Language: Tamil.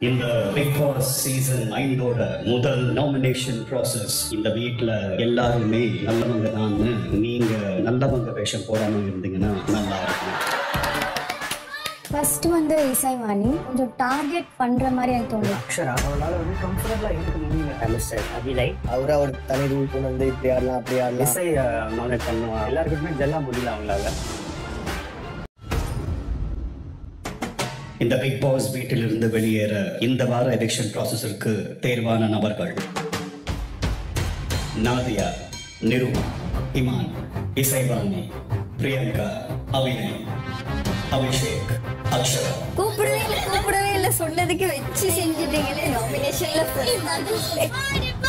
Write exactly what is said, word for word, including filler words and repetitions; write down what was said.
இந்த பிக் பாஸ் சீசன் ஐந்தோட முதல் நாமினேஷன் ப்ராசஸ். இந்த வீட்ல எல்லாருமே நல்லவங்க தான். நீங்க நல்லவங்க வேஷம் போடாம இருந்தீங்கன்னா நல்லா இருக்கும். ஃபர்ஸ்ட் வந்து இசைவாணி கொஞ்சம் டார்கெட் பண்ற மாதிரி எனக்கு தோணுது. அக்ஷரா அவளால வந்து கம்ஃபர்டபுளா இருக்க முடியல. மிஸ்டர் அபிலை அவரை அவர் தனி ரூல் கொண்டு வந்து இப்படி ஆடலாம் அப்படி ஆடலாம். இசை நாலேஜ் பண்ணுவாங்க. எல்லாருக்குமே ஜெல்லா முடியல அவங்களால. இந்த பிக் பாஸ் வீட்டிலிருந்து வெளியேற இந்த வார எலெக்ஷன் ப்ராசஸிற்கு தேர்வான நபர்கள்: நாதியா, நிருமா, இமான், இசைவாணி, பிரியங்கா, அபிநய், அபிஷேக், அக்ஷரா. கூப்பிடவே இல்லை கூப்பிடவே இல்லை சொன்னதுக்கு வச்சு செஞ்சுட்டீங்களே நாமினேஷன்ல.